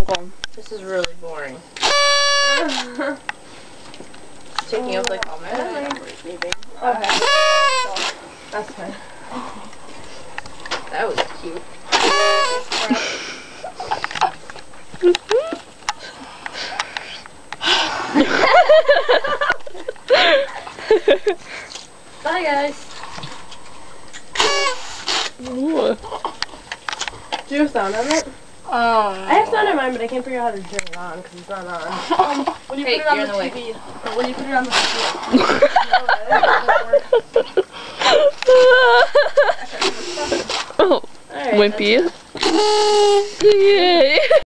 Okay. This is really boring. Taking up like all my time. Okay. That's fine. That was cute. Bye guys. Ooh. Do you have sound on it? I have sound on mine, but I can't figure out how to turn it on because it's not on. When you Hey, put it on you're the in the way. TV. When you put it on the TV. Oh, Alright, Wimpy. that's it. Yay.